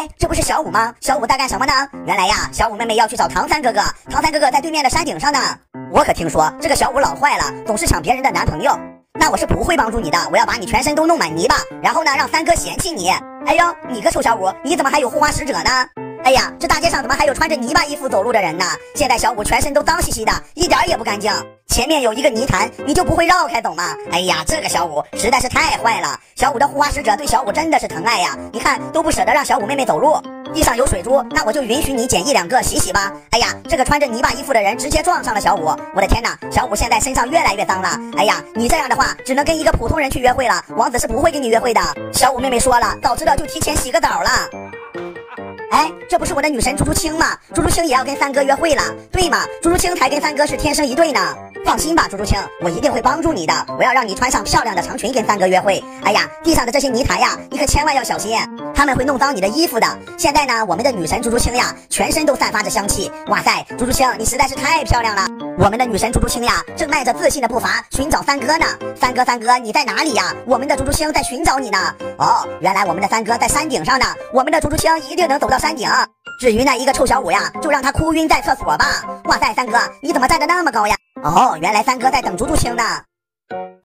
哎，这不是小五吗？小五在干什么呢？原来呀，小五妹妹要去找唐三哥哥，唐三哥哥在对面的山顶上呢。我可听说这个小五老坏了，总是抢别人的男朋友。那我是不会帮助你的，我要把你全身都弄满泥巴，然后呢，让三哥嫌弃你。哎呦，你个臭小五，你怎么还有护花使者呢？哎呀，这大街上怎么还有穿着泥巴衣服走路的人呢？现在小五全身都脏兮兮的，一点也不干净。前面有一个泥潭，你就不会绕开，懂吗？哎呀，这个小五实在是太坏了。小五的护花使者对小五真的是疼爱呀，你看都不舍得让小五妹妹走路。地上有水珠，那我就允许你捡一两个洗洗吧。哎呀，这个穿着泥巴衣服的人直接撞上了小五，我的天哪，小五现在身上越来越脏了。哎呀，你这样的话只能跟一个普通人去约会了，王子是不会跟你约会的。小五妹妹说了，早知道就提前洗个澡了。哎，这不是我的女神猪猪青吗？猪猪青也要跟三哥约会了，对吗？猪猪青才跟三哥是天生一对呢。放心吧，猪猪青，我一定会帮助你的。我要让你穿上漂亮的长裙跟三哥约会。哎呀，地上的这些泥潭呀，你可千万要小心，他们会弄脏你的衣服的。现在呢，我们的女神猪猪青呀，全身都散发着香气。哇塞，猪猪青，你实在是太漂亮了。我们的女神猪猪青呀，正迈着自信的步伐寻找三哥呢。三哥，你在哪里呀？我们的猪猪青在寻找你呢。哦，原来我们的三哥在山顶上呢。我们的猪猪青一定能走到山顶。至于那一个臭小五呀，就让他哭晕在厕所吧。哇塞，三哥，你怎么站得那么高呀？哦，原来三哥在等猪猪青呢。